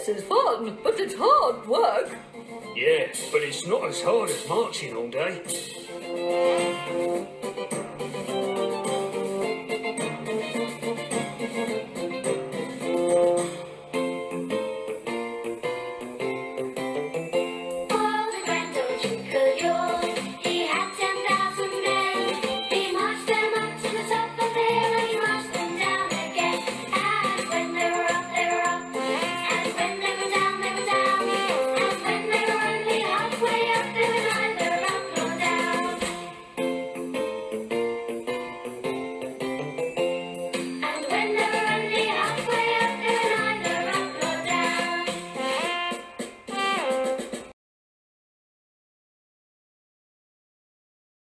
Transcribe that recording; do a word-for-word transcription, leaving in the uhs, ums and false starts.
This is fun, but it's hard work. Yeah, but it's not as hard as marching all day.